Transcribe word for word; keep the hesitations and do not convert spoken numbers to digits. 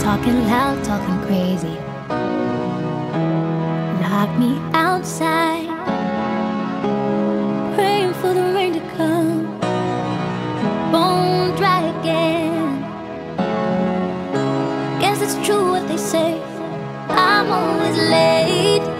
talking loud, talking crazy. Lock me outside, praying for the rain to come. Bone dry again. Guess it's true what they say, I'm always late.